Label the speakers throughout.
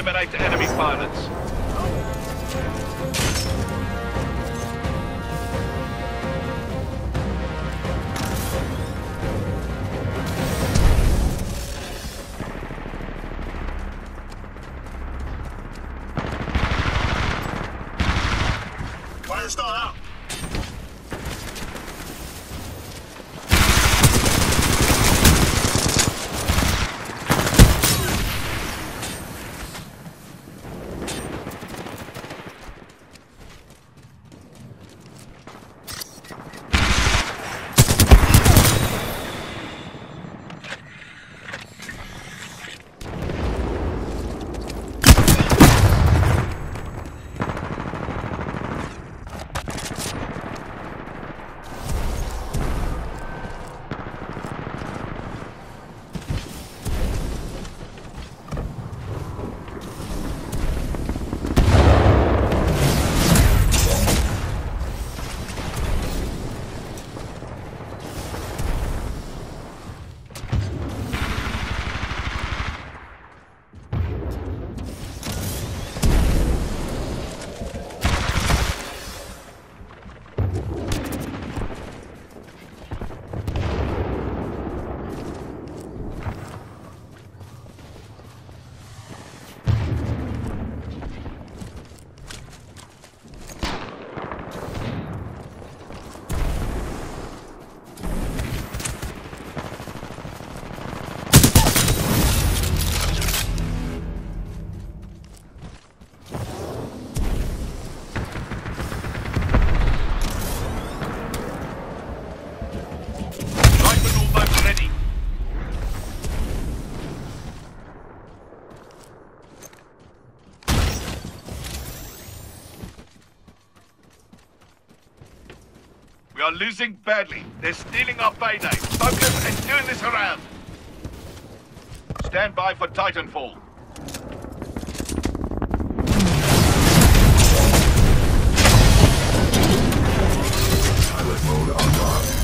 Speaker 1: Eliminate enemy pilots.
Speaker 2: Fire stall out.
Speaker 1: We are losing badly. They're stealing our payday. Focus and turn this around. Stand by for Titanfall.
Speaker 3: Pilot mode online.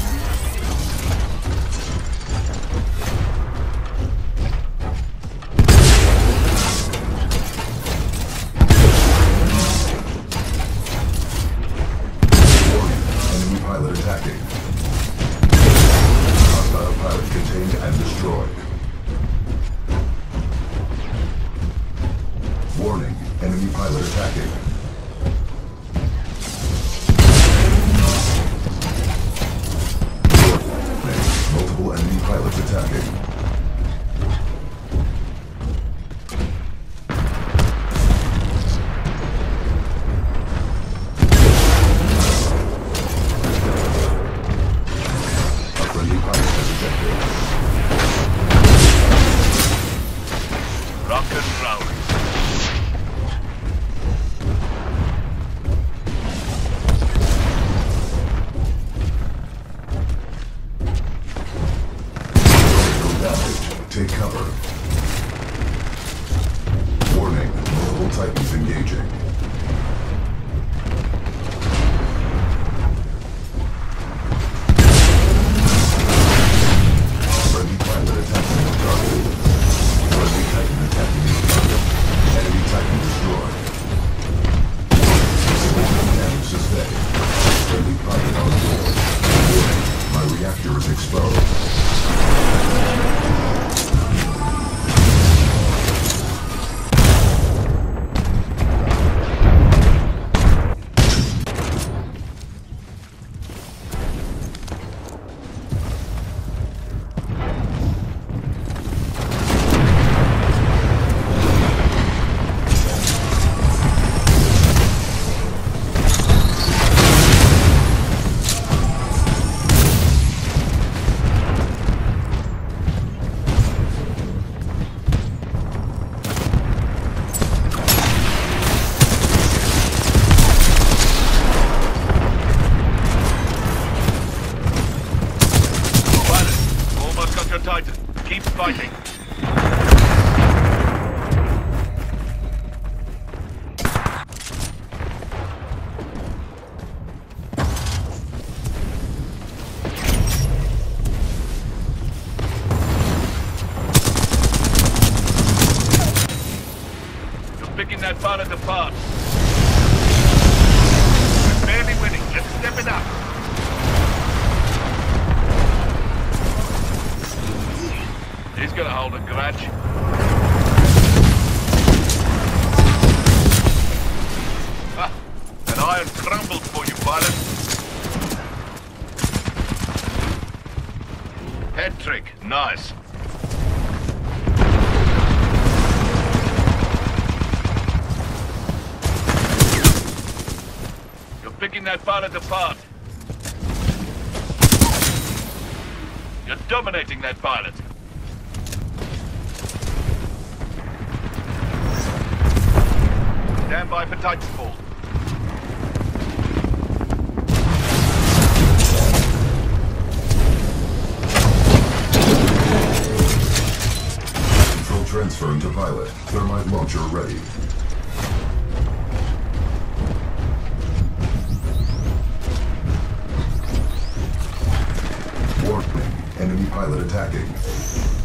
Speaker 3: Pilot attacking. Hostile pilot contained and destroyed. Warning, enemy pilot attacking. Multiple enemy pilots attacking. Take cover. Warning, multiple Titans engaging. Friendly pilot attacking the target. Friendly Titan attacking the target. Enemy Titan destroyed. Damage sustained. Friendly pilot on board. Warning, my reactor is exposed.
Speaker 1: Titan, keep fighting. that pilot apart. We're barely winning. Let's step it up. He's gonna hold a grudge. Ah, an iron crumbled for you, pilot. Head trick, nice. You're picking that pilot apart. You're dominating that pilot. Stand by for Titanfall.
Speaker 3: Control transferring to pilot. Thermite launcher ready. Warning. Enemy pilot attacking.